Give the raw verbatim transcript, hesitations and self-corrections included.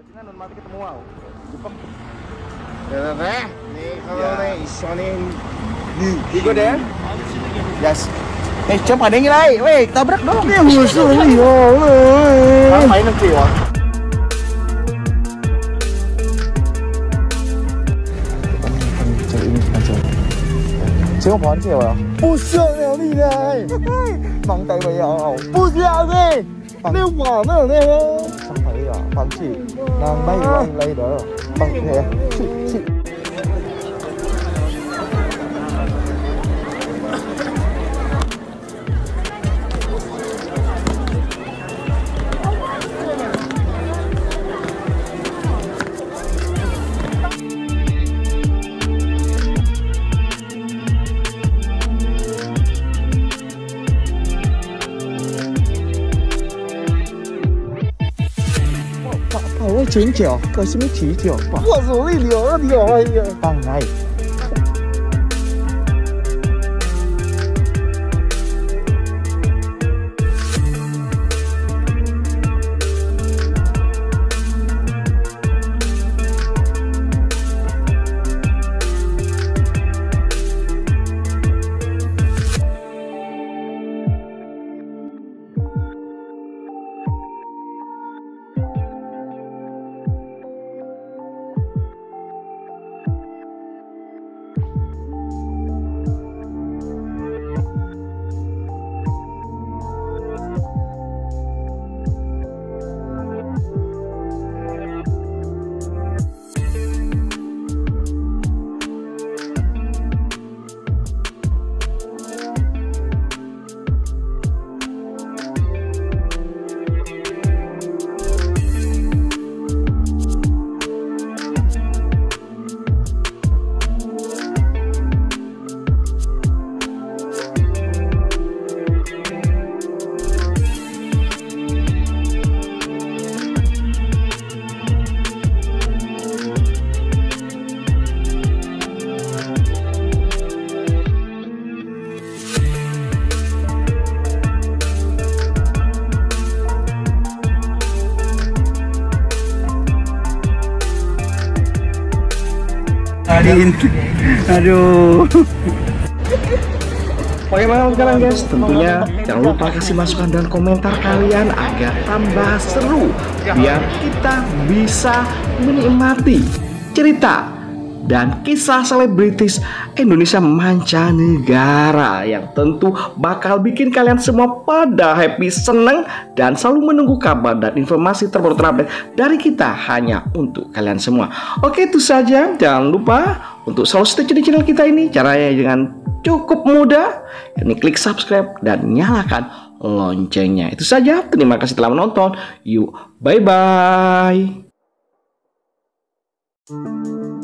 Cina non mati ketemu wow. Jepang. Ya deh, nih kalau nih iso nih. Igo deh. Yes. Eh, coba ada yang lain. Weh, tabrak dong. Ini musuh nih. Apa ini sih, wah? 小盘跳啊！不想了你来，忙大未有，不想你，你話咩呢？生氣啊，放棄，能咪為你的，放棄，去去。我剪脚，为什么起脚？我手里流了条哎呀！放来。 Aduh. Bagaimana sekarang guys? Tentunya jangan lupa kasih masukan dan komentar kalian agar tambah seru, biar kita bisa menikmati cerita dan kisah selebritis Indonesia mancanegara yang tentu bakal bikin kalian semua pada happy, seneng, dan selalu menunggu kabar dan informasi terbaru terupdate dari kita hanya untuk kalian semua. Oke, itu saja. Jangan lupa untuk selalu stay tune di channel kita ini. Caranya dengan cukup mudah, yakni klik subscribe dan nyalakan loncengnya. Itu saja. Terima kasih telah menonton. Yuk, bye-bye.